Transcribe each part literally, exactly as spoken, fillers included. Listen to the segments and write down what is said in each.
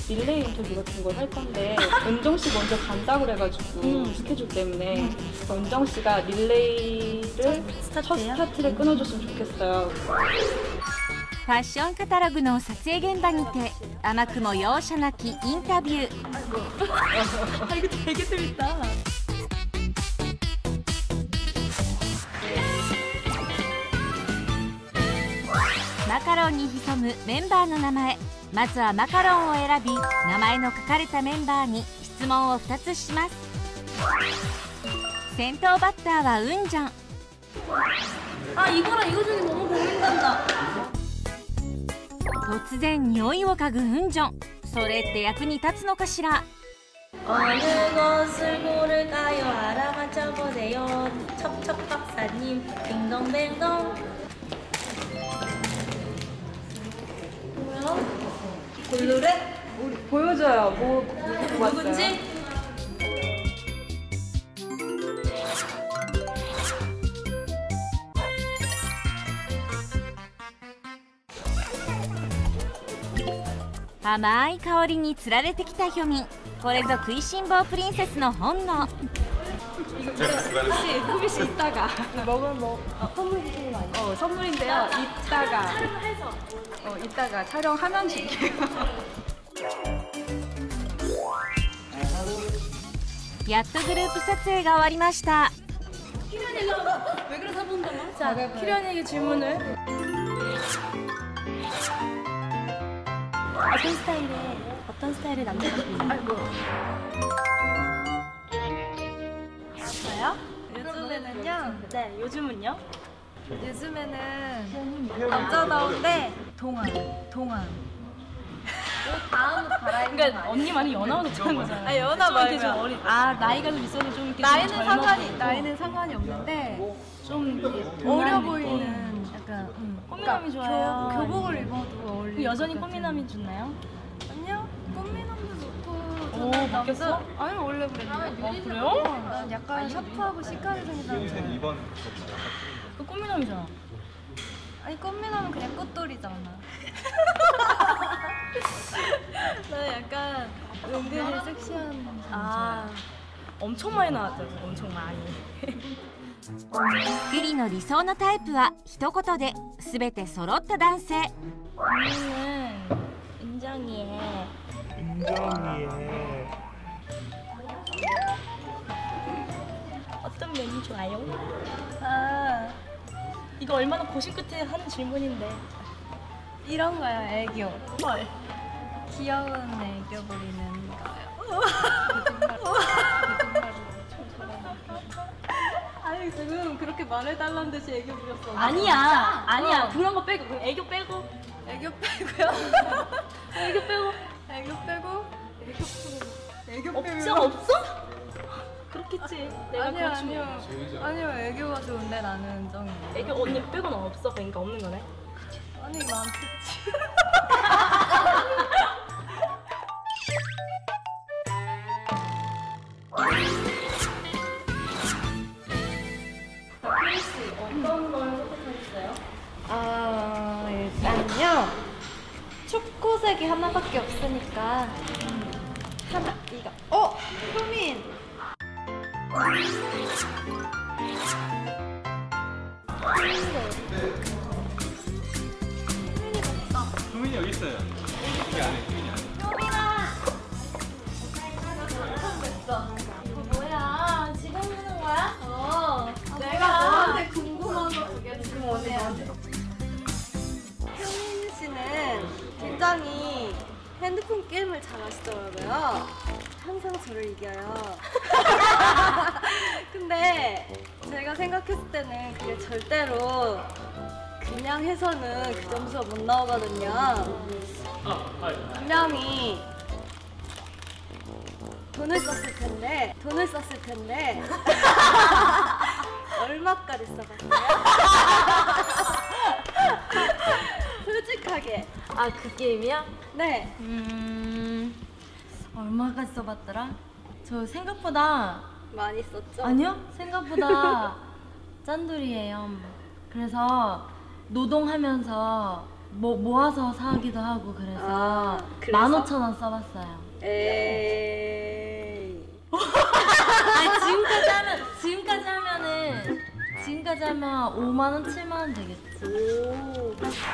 릴레이 인터뷰 같은 걸 할 건데 은정 씨 먼저 간다고 그래가지고 음. 스케줄 때문에 음. 은정 씨가 릴레이를 첫, 첫 스타트를 끊어줬으면 좋겠어요. ファッションカタログの撮影現場にて甘くも容赦なきインタビュー。 아 이거 되게 재밌다. マカロンに潜むメンバーの名前。まずはマカロンを選び、名前の書かれたメンバーに質問をふたつします。先頭バッターはウンジョン。 아 이거랑 이거 중에 너무 고민된다. 突然匂いを嗅ぐウンジョン。それって役に立つのかしら。 어느 것을 고를까요? 알아맞혀 보세요. 첩첩 박사님. 딩동댕동. 뭐야? 골르렛? 우리 보여줘요. 뭐 누군지? 아, 甘い香りにつられてきたヒョミン。これぞ食いしん坊プリンセスの本能。 혹시 후비 씨 이따가 먹으면 뭐 어, 선물 주시는 거 아니에요? 어 선물인데요. 이따가 어 이따가 촬영하면 줄게요. やっとグループ撮影が終わりました。 왜 그래 사본다나? 자, 키련에게 질문을. 어떤 스타일의 어떤 스타일의 남자가 좋아요? 아이고. 저요? 요즘에는요? 네, 요즘은요? 요즘에는 남자다운데 동안, 동안. 다음 갈아입는 그러니까 언니 말이 연하가 좋다는 거잖아요. 아, 연하 말고 어린. 아, 나이가 좀 있어도 좀 이렇게 나이는 좀 상관이 보이고. 나이는 상관이 없는데 좀 어려 보이는 약간 음. 꽃미남이 좋아요. 교, 교복을 입어도 어울리고. 여전히 꽃미남이 좋나요? 아니요. 꽃미남도 좋고. 오, 바뀌었어? 아니 원래 그랬는데. 아, 그래요? 난 약간 아니, 샤프하고 시크하게 생긴 사람. 이 번. 그 꽃미남이잖아. 아니 꽃미남은 그냥 꽃돌이잖아. 나 약간 은근히 섹시한 남자. 아, 엄청 많이 나왔죠. 엄청 많이. ユリの理想のタイプは一言で全て揃った男性。 언니는 은정이에. 은정이에. 어떤 면이 좋아요? 아, 이거 얼마나 고심 끝에 하는 질문인데. 이런 거요, 애교. 헐. 귀여운 애교 부리는 거요. 아니 지금 그렇게 말해달라는 듯이 애교 부렸어. 아니야, 아니야. 어. 그런 거 빼고, 애교 빼고. 애교 빼고요? 애교 빼고. 애교 빼고. 애교 빼고. 애교 빼고. 없어? 없어? 그렇겠지. 내가 아니요, 아니요. 아니요, 애교가 좋은데 나는 좀. 애교 언니 빼고는 없어. 그러니까 없는 거네. 아니 많겠지. 크리스 어떤 걸 선택하셨어요? 아 일단요 초코색이 하나밖에 없으니까 음, 하나 이거 어 효민. 효민이 여기 있어요. 여기 안에 효민이 안에. 효민아! 처음 뵀어. 이거 뭐야? 지금 하는 거야? 어. 아, 내가 너한테 궁금한 거 두 개 질문해야 돼. 효민 씨는 굉장히 핸드폰 게임을 잘 하시더라고요. 항상 저를 이겨요. 근데 제가 생각했을 때는 그게 절대로 그냥 해서는 그 점수가 못 나오거든요. 분명히 돈을 썼을 텐데, 돈을 썼을 텐데 얼마까지 써봤어요? 솔직하게. 아, 그 게임이야? 네. 음... 얼마까지 써봤더라? 저 생각보다 많이 썼죠? 아니요? 생각보다 짠돌이에요. 그래서 노동하면서 뭐 모아서 사기도 하고 그래서 아, 그래서? 만 오천 원 써봤어요. 에이. 아니 지금까지 하면 지금까지 하면은 지금까지 하면 오만 원, 칠만 원 되겠지. 오.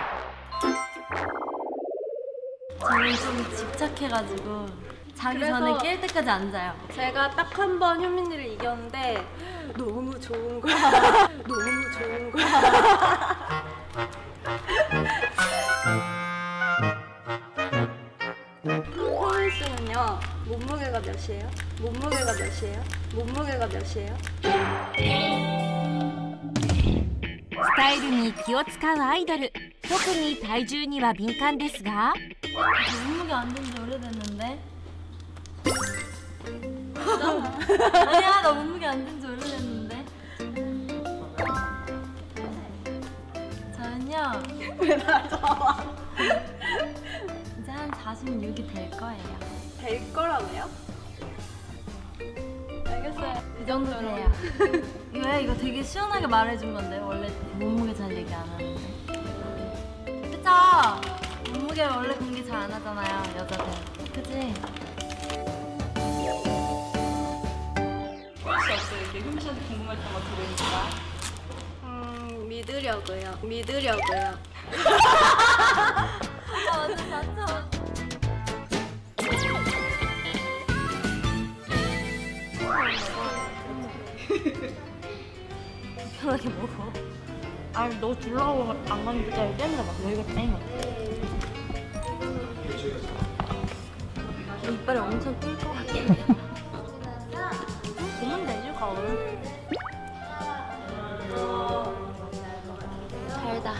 저는 좀 집착해가지고 자기 그래서 전에 깰 때까지 안 자요. 제가 딱 한 번 효민이를 이겼는데 너무 좋은 거야. 너무 좋은 거야. 효민 씨는요 몸무게가 몇이에요? 몸무게가 몇이에요? 몸무게가 몇이에요? スタイルに気を使うアイドル、特に体重には敏感ですが 몸무게 안 된 지 오래됐는데. 아니야 나 몸무게 안 된 지 오래됐는데. 저는요 왜 나 잡아? 이제 한 사십육이 될 거예요. 될 거라고요? 알겠어요. 이 정도 돼요. 왜 이거 되게 시원하게 말해준 건데 원래 몸무게 잘 얘기 안 하는데. 그쵸? 몸무게 원래 공개 잘 안 하잖아요 여자들. 그치? 혹시 없어요? 이렇게 효민 씨한테 궁금했던 거 들으니까. 음 믿으려고요. 믿으려고요. 아 완전 맞죠? 편하게 먹어. 아니 너 둘러고 안 갔는데 잘 때문에 막 여기가 땡겨. 이빨이 엄청 뜰 것 같아. 보면 되지 거울. 달다.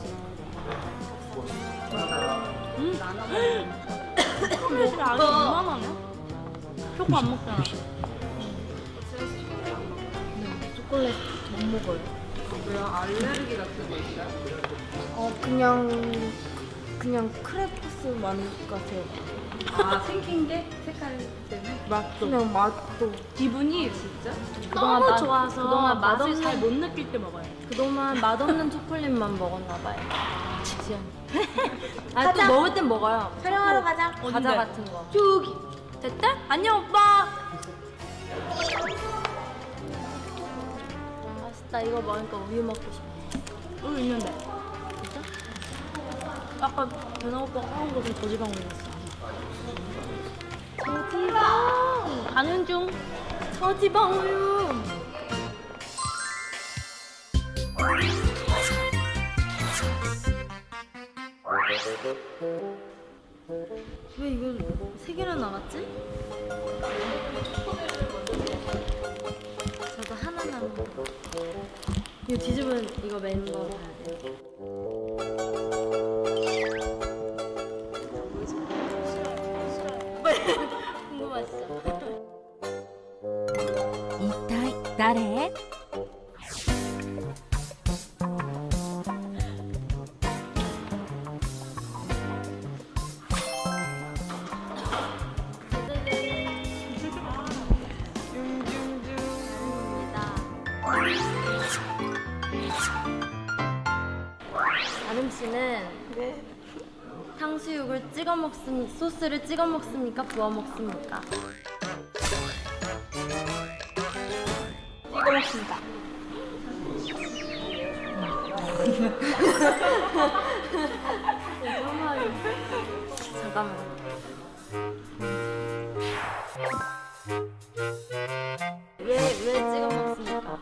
초콜릿이 아주 이만하네. 초코 안 먹잖아. 초콜릿 못 먹어요. 왜요? 알레르기 같은 거 있어요? 어 그냥 그냥 크레파스 맛 같아요. 아 생긴 게 색깔 때문에? 맛도 그냥 맛도 기분이 진짜? 그동안 너무 맛- 좋아서 그동안 맛을 맛없는- 잘 못 느낄 때 먹어요. 그동안 맛없는 초콜릿만 먹었나 봐요. 지연. 아또 먹을 땐 먹어요. 촬영하러 가자. 과자 어딘데? 같은 거. 저기 됐다? 안녕 오빠. 맛있다. 이거 먹으니까 우유 먹고 싶어. 여기 있는데. 진짜? 아까 변화 오빠가 사온 거 좀 저지방 올렸어. 저지방. 가는 중. 저지방 우유. 왜 이거 세 개나 남았지? 저도 하나 남은 거. 이거 뒤집은 이거 멤버 봐야 돼. 궁금하시죠? 一体誰？ 아름 씨는 네. 탕수육을 찍어 먹습 소스를 찍어 먹습니까? 부어 먹습니까? 찍어 먹습니다. 잠깐만. 왜 왜 찍어 먹습니까?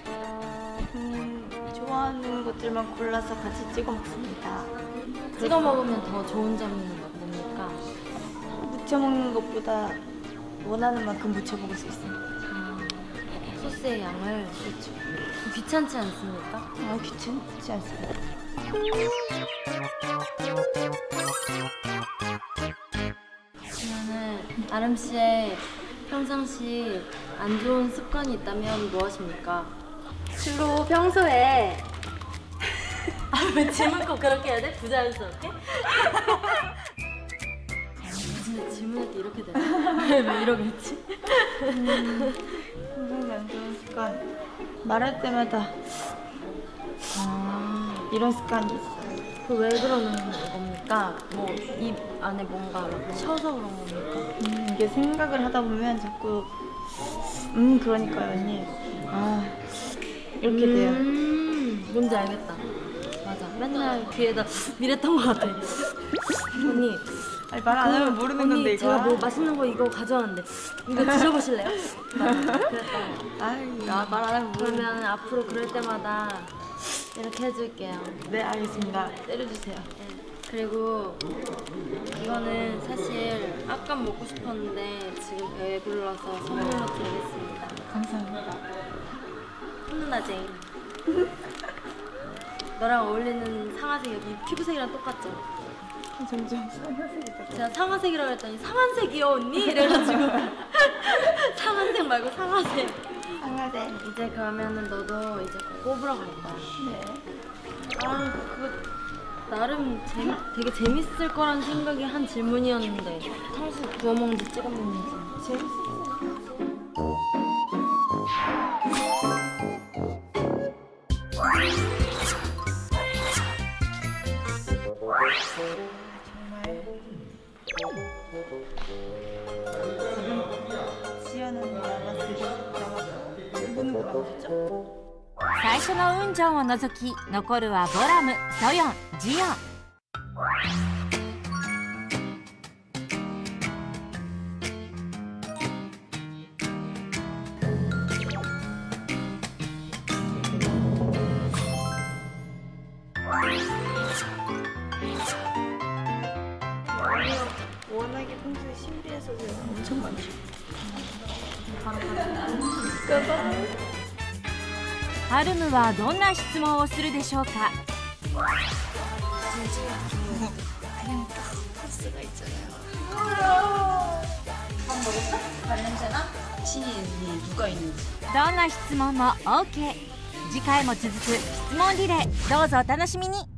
음, 좋아하는 것들만 골라서 같이 찍어 먹습니다. 찍어 먹으면 더 좋은 점이 뭡니까? 무쳐 먹는 것보다 원하는 만큼 무쳐 먹을 수 있습니다. 아, 소스의 양을 그렇죠. 귀찮지 않습니까? 아, 귀찮지 않습니다. 그러면은 아름 씨의 평상시 안 좋은 습관이 있다면 무엇입니까? 주로 평소에 아 왜 질문 꼭 그렇게 해야 돼? 부자연스럽게? 진짜 질문할 때 이렇게 돼. 왜 이러겠지? 평소에 안 좋은 습관 말할 때마다 아, 이런 습관이 있어요. 그 왜 그러는 겁니까? 뭐 입 안에 뭔가 막 쉬어서 그런 겁니까? 음, 이게 생각을 하다 보면 자꾸 음 그러니까요 언니. 아 이렇게 돼요. 음, 뭔지 알겠다. 맞아. 맨날 귀에다 미랬던 것 같아. 언니. 아니 말 안 하면 모르는 언니, 건데 이거. 제가 뭐 맛있는 거 이거 가져왔는데 이거 드셔보실래요? 맞아. 그랬던 거. 아이 말 안 하면 모르는. 그러면 앞으로 그럴 때마다 이렇게 해줄게요. 네 알겠습니다. 때려주세요. 네. 그리고 이거는 사실 아까 먹고 싶었는데 지금 배불러서 선물로 드리겠습니다. 감사합니다. 훈훈하 제인. 너랑 어울리는 상아색 여기 피부색이랑 똑같죠? 점점 상하색이다. 제가 상아색이라고 했더니 상한색이요 언니? 이래가지고 상한색 말고 상아색. 상하색. 이제 그러면은 너도 이제 꼽으러 갈 거야. 네. 아 그거 나름 재미, 되게 재밌을 거란 생각이 한 질문이었는데 탕수육 구워 먹는지 찍어 먹는지 재밌었어요. 정말 지연은 나갔어요. 나갔어. 이분은 뭐 나오셨죠? 最初のウンジョンを除き残るはボラム、ソヨン、ジヨン。 워낙에 평소에 신비해서 제가 엄청 많죠. ハルムはどんな質問をするでしょうか。 どんな質問も オーケー。 次回も続く質問リレー、どうぞお楽しみに。